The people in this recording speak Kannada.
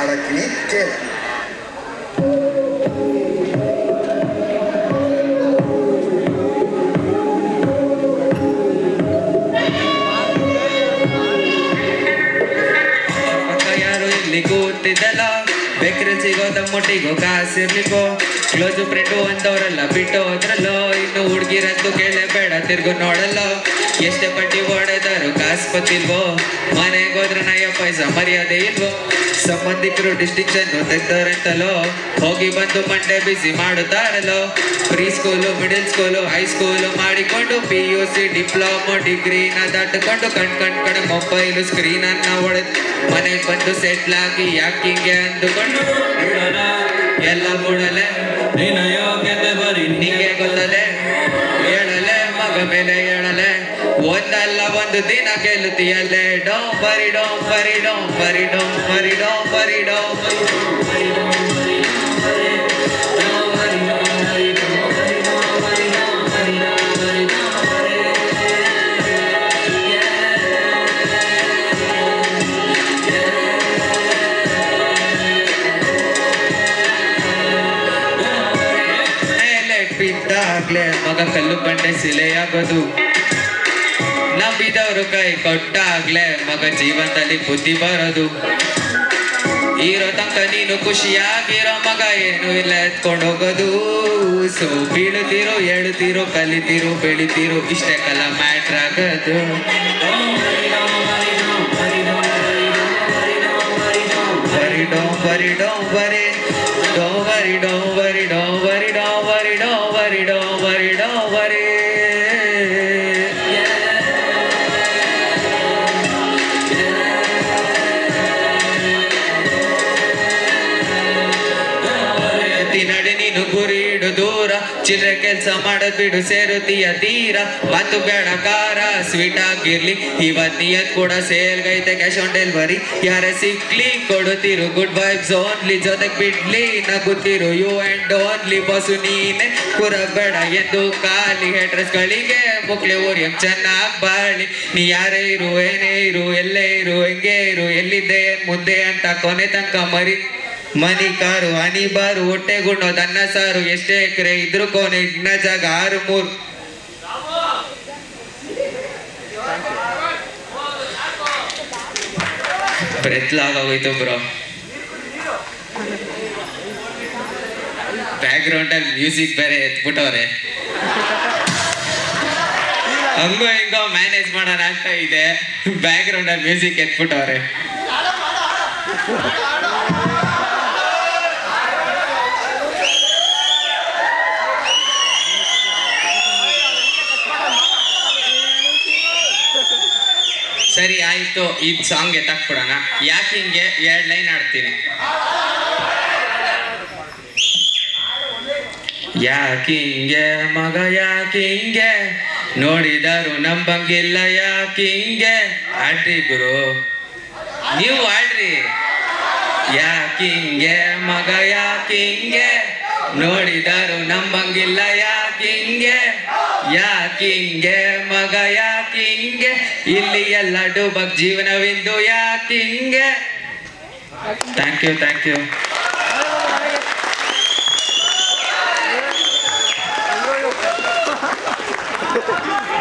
ಹಾಡಕ್ಕಿನಿ ಕೇಳ. ಯಾರು ಇಲ್ಲಿ ಕೂತಿದ್ದಲ್ಲ, ಬೇಕ್ರಿ ಸಿಗೋ ತಮ್ಮೊಟ್ಟಿಗೋ ಕಾಸಿರ್ಲಿಕ್ಕೋ, ಕ್ಲೋಸು ಫ್ರೆಂಡು ಅಂದವರಲ್ಲ ಬಿಟ್ಟು ಹೋದ್ರಲ್ಲೋ, ಇನ್ನು ಹುಡ್ಗಿರಂತೂ ಕೇಳೇ ಬೇಡ ತಿರ್ಗು ನೋಡಲ್ಲೋ, ಎಷ್ಟೇ ಪಟ್ಟಿ ಹೊಡೆದರು ಕಾಸು ಬತ್ತಿಲ್ವೋ, ಮನೆಗೆ ಹೋದ್ರೆ ನಯ ಪೈಸ ಮರ್ಯಾದೆ ಇಲ್ವೋ, ಸಂಬಂಧಿಕರು ಡಿಸ್ಟಿಂಕ್ಷನ್ ತೆಗ್ದವ್ರಂತಲೋ, ಹೋಗಿ ಬಂದು ಮಂಡೆ ಬಿಸಿ ಮಾಡುತ್ತಾರಲ್ಲೋ, pre school middle school high school ಮಾಡಿಕೊಂಡು PUC ಡಿಪ್ಲೊಮೊ ಡಿಗ್ರಿನ ದಾಟಿಕೊಂಡು ಕಣ್ ಮೊಬೈಲು ಸ್ಕ್ರೀನ್ ಅನ್ನ ಹೊಡೆದು ಮನೆಗೆ ಬಂದು ಸೆಟ್ಲ್ ಆಗಿ ಯಾಕಿಂಗೆ ಅಂದುಕೊಂಡು ಎಲ್ಲ ಬಿಡಲೆ ನಿನ್ನ ಯೋಗ್ಯತೆ ಬರೀ ನಿಂಗೆ ಗೊತ್ತಲೆ, ಹೇಳಲೆ ಮಗ ಮೇಲೆ ಹೇಳಲೆ ಒಂದಲ್ಲ ಒಂದು ದಿನ ಗೆಲ್ಲುತ್ತೀಯಲ್ಲೇ, don't worry don't worry don't worry don't worry don't worry don't ಬಿದ್ದಾಗ್ಲೇ ಮಗ ಕಲ್ಲು ಬಂಡೆ ಸಿಲೆಯಾಗೋದು, ನಂಬಿದವರು ಕೈ ಕೊಟ್ಟಾಗ್ಲೇ ಮಗ ಜೀವನದಲ್ಲಿ ಬುದ್ಧಿ ಬರೋದು, ಇರೋ ತನಕ ನೀನು ಖುಷಿಯಾಗಿರೋ ಮಗ ಏನು ಇಲ್ಲ ಎತ್ಕೊಂಡು ಹೋಗೋದು, ಸೊ ಬೀಳುತ್ತೀರೋ ಏಳುತ್ತೀರೋ ಕಲಿತೀರೋ ಬೆಳಿತೀರೋ ಇಷ್ಟೇ ಕಲ ಮ್ಯಾಟ್ರ್ ಆಗೋದು. Worry don't worry don't worry don't worry don't worry don't worry don't worry don't worry don't worry don't worry. ನಡೆ ನೀನು ಗುರಿ ಇಡು ದೂರ, ಚಿಲ್ಲರೆ ಕೆಲಸ ಮಾಡೋದ್ ಬಿಡು ಸೇರುತ್ತೀಯ ತೀರ, ಮತ್ತು ಬೇಡ ಖಾರ ಸ್ವೀಟ್ ಆಗಿರ್ಲಿ, ಇವತ್ ನಿಯತ್ ಕೂಡ ಸೇಲ್ಗೈತೆ ಕ್ಯಾಶ್ ಆನ್ ಡೆಲಿವರಿ, ಯಾರೇ ಸಿಕ್ಲಿ ಕೊಡುತ್ತೀರು ಗುಡ್ ವೈಬ್ಸ್ ಓನ್ಲಿ, ಜೊತೆಗ್ ಬಿಡ್ಲಿ ನಗುತ್ತೀರು ಯು ಅಂಡ್ ಓನ್ಲಿ, ಬಸು ನೀನೆ ಕುರಬೇಡ ಎಂದು ಖಾಲಿ, ಹೆಟ್ರಸ್ಗಳಿಗೆ ಮುಕ್ಲೆ ಊರಿಯಂ ಚೆನ್ನಾಗ್ ಬಾಳಿ, ನೀ ಯಾರೇ ಇರು ಏನೇ ಇರು ಎಲ್ಲೇ ಇರು ಹೆಂಗೆ ಇರು ಎಲ್ಲಿದ್ದೆ ಮುಂದೆ ಅಂತ ಕೊನೆ ತನಕ ಮನಿ ಕಾರು ಹನಿ ಬಾರು ಹೊಟ್ಟೆ ಗುಣ್ಣೋದು ಅನ್ನ ಸಾರು, ಎಷ್ಟೇ ಎಕರೆ ಇದ್ರು ಕೋನೆ ಇನ್ನ ಜಾಗ 6-3. ಬೆತ್ಲಾಗೋಯ್ತು ಬ್ರೋ. ಬ್ಯಾಕ್ ಗ್ರೌಂಡ್ ಅಲ್ಲಿ ಮ್ಯೂಸಿಕ್ ಬೇರೆ ಎತ್ಬಿಟ್ಟವ್ರೆ, ಹಂಗೋ ಹಿಂಗೋ ಮ್ಯಾನೇಜ್ ಮಾಡೋಣ ಅಂತ ಇದೆ, ಬ್ಯಾಕ್ ಗ್ರೌಂಡ್ ಅಲ್ಲಿ ಮ್ಯೂಸಿಕ್ ಎತ್ಬಿಟ್ಟವ್ರೆ. ಸರಿ ಆಯ್ತು, ಈ ಸಾಂಗ್ ಎತ್ತಾಕ್ಬಿಡೋಣ. ಯಾಕೆ ಹಿಂಗೆ 2 ಲೈನ್ ಆಡ್ತೀನಿ. ಯಾಕಿಂಗೆ ಮಗ ಯಾಕಿಂಗೆ ನೋಡಿದರು ನಂಬಂಗಿಲ್ಲ, ಯಾಕಿಂಗೆ ಆಡ್ರಿ ಗುರು, ನೀವು ಆಡ್ರಿ. ಯಾಕಿಂಗೆ ಮಗ ಯಾಕಿಂಗೆ ನೋಡಿದರು ನಂಬಂಗಿಲ್ಲ, ಯಾಕಿಂಗೆ ಯಾಕಿಂಗೆ ಮಗ ಯಾಕಿಂಗೆ ಇಲ್ಲಿ ಎಲ್ಲ ಡೂಬಕ್ ಜೀವನವಿಂದು, ಯಾಕಿಂಗೆ. Thank you.